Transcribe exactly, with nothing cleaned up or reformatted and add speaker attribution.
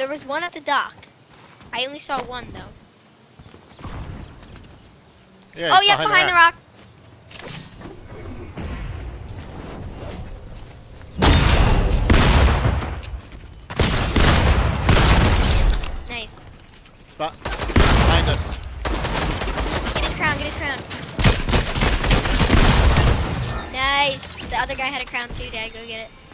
Speaker 1: There was one at the dock. I only saw one though.
Speaker 2: Yeah,
Speaker 1: Oh
Speaker 2: he's
Speaker 1: yeah,
Speaker 2: behind,
Speaker 1: behind
Speaker 2: the
Speaker 1: the
Speaker 2: rock.
Speaker 1: rock. Nice.
Speaker 2: Spot behind us.
Speaker 1: Get his crown, get his crown. Nice. The other guy had a crown too, Dad. Go get it.